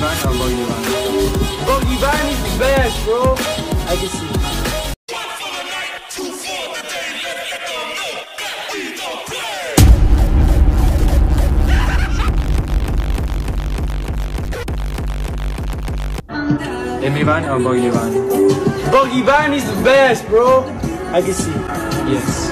Van or Bogey Van? Bogey Van is the best, bro. I can see. Amy Van or Bogey Van? Bogey Van is the best, bro. I can see. Yes.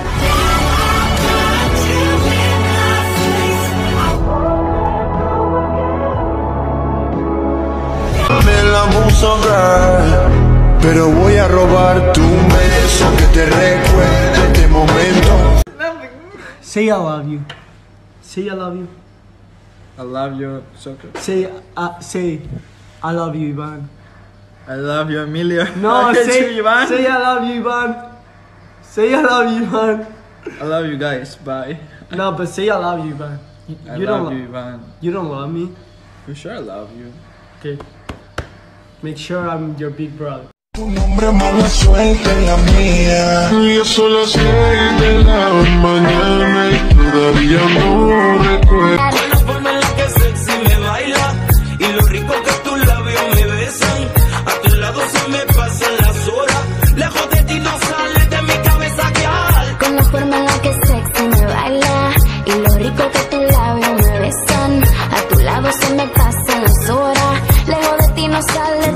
Me la puso girl, pero voy a robar tu beso que te recuerde este momento. Say I love you. Say I love you. I love you, Soccer. Say I love you, Ivan. I love you, Emilio. No, I say you, Ivan. Say I love you, Ivan. Say I love you, Ivan. I love you guys. Bye. No, but say I love you, Ivan. I You love don't you, Ivan. You don't love me. For sure, I love you. Okay. Make sure I'm your big brother. Tu nombre mala suerte en la mía. Yo son las 6 de la mañana y todavía no recuerdo. Con la forma en la que sexy me baila y lo rico que tus labios me besan. A tu lado se me pasan las horas. Lejos de ti no sale de mi cabeza que al. Con la forma en la que sexy me baila y lo rico que tus labios me besan. A tu lado se me pasan las horas. Lejos de ti no sale.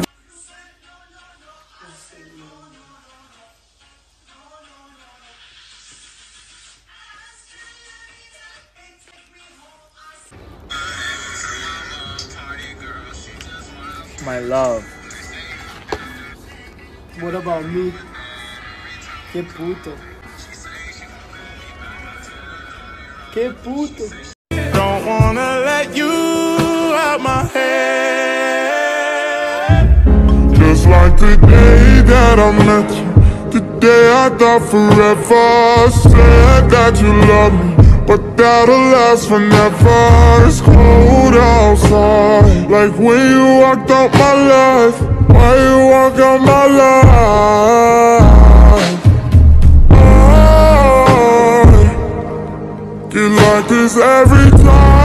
My love. What about me? Que puto. Que puto. Don't wanna let you out my head. Just like the day that I met you, the day I thought forever. Said that you love me, but that'll last forever. It's cold outside, like when you walked out my life. Why you walk out my life? I get like this every time.